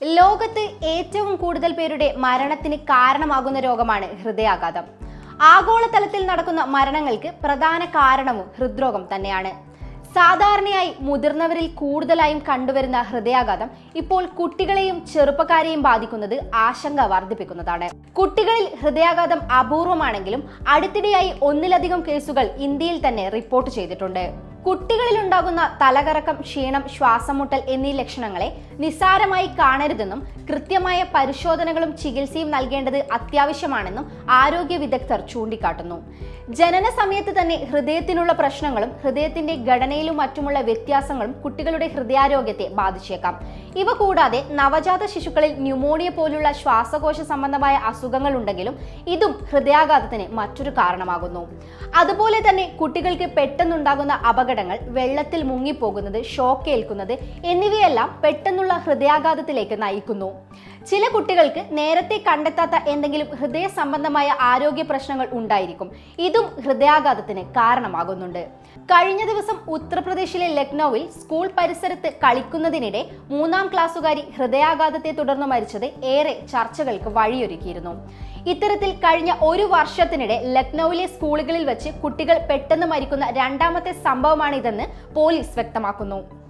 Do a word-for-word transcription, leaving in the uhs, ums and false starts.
ലോകത്ത് ഏറ്റവും കൂടുതൽ പേരുടെ മരണത്തിന് കാരണമാകുന്ന രോഗമാണ് ഹൃദയാഘാതം. ആഗോളതലത്തിൽ നടക്കുന്ന മരണങ്ങൾക്ക് പ്രധാന കാരണവും ഹൃദ്രോഗം തന്നെയാണ്. സാധാരണയായി മുതിർന്നവരിൽ കൂടുതലായും കണ്ടുവരുന്ന ഹൃദയാഘാതം ഇപ്പോൾ കുട്ടികളെയും ചെറുപ്പക്കാരെയും ബാധിക്കുന്നത് ആശങ്ക വർദ്ധിപ്പിക്കുന്നതാണ്. കുട്ടികളിൽ ഹൃദയാഘാതം അപൂർവമാണെങ്കിലും അടുത്തിടെയായി ഒന്നിലധികം കേസുകൾ ഇന്ത്യയിൽ തന്നെ റിപ്പോർട്ട് ചെയ്തിട്ടുണ്ട്. കുട്ടികളിൽ ഉണ്ടാകുന്ന തലകറക്കം, ക്ഷീണം, ശ്വാസമുട്ടൽ എന്നീ ലക്ഷണങ്ങളെ നിസ്സാരമായി കാണരുതെന്നും കൃത്യമായ പരിശോധനകളും ചികിത്സയും നൽകേണ്ടത് അത്യാവശ്യമാണെന്നും ആരോഗ്യ വിദഗ്ധർ ചൂണ്ടിക്കാട്ടുന്നു. ജനന സമയത്ത് തന്നെ ഹൃദയത്തിനുള്ള പ്രശ്നങ്ങളും ഹൃദയത്തിന്റെ ഘടനയിലും മറ്റുമുള്ള വ്യത്യാസങ്ങളും കുട്ടികളുടെ ഹൃദയാരോഗ്യത്തെ ബാധിച്ചേക്കാം. ഇവ കൂടാതെ നവജാത ശിശുക്കളിൽ ന്യൂമോണിയ പോലുള്ള ശ്വാസകോശ സംബന്ധമായ അസുഖങ്ങൾ ഉണ്ടെങ്കിലും ഇതും ഹൃദയാഘാതത്തിന് മറ്റൊരു കാരണമാകുന്നു. അതുപോലെ തന്നെ കുട്ടികൾക്ക് പെട്ടെന്നുണ്ടാകുന്ന അപകടങ്ങൾ, വെള്ളത്തിൽ മുങ്ങിപ്പോകുന്നത്, ഷോക്ക് ഏൽക്കുന്നത് എന്നിവയെല്ലാം പെട്ടെന്നുള്ള ഹൃദയാഘാതത്തിലേക്ക് നയിക്കുന്നു. ചില കുട്ടികൾക്ക് നേരത്തെ കണ്ടെത്താത്ത എന്തെങ്കിലും ഹൃദയ സംബന്ധമായ ആരോഗ്യ പ്രശ്നങ്ങൾ ഉണ്ടായിരിക്കും. ഇതും ഹൃദയാഘാതത്തിന് കാരണമാകുന്നുണ്ട്. കഴിഞ്ഞ ദിവസം ഉത്തർപ്രദേശിലെ ലക്നൌവിൽ സ്കൂൾ പരിസരത്ത് കളിക്കുന്നതിനിടെ മൂന്നാം ക്ലാസ്സുകാരി ഹൃദയാഘാതത്തെ തുടർന്ന് മരിച്ചത് ഏറെ ചർച്ചകൾക്ക് വഴിയൊരുക്കിയിരുന്നു. ഇത്തരത്തിൽ കഴിഞ്ഞ ഒരു വർഷത്തിനിടെ ലക്നൌവിലെ സ്കൂളുകളിൽ വെച്ച് കുട്ടികൾ പെട്ടെന്ന് മരിക്കുന്ന രണ്ടാമത്തെ സംഭവമാണിതെന്ന് പോലീസ് വ്യക്തമാക്കുന്നു.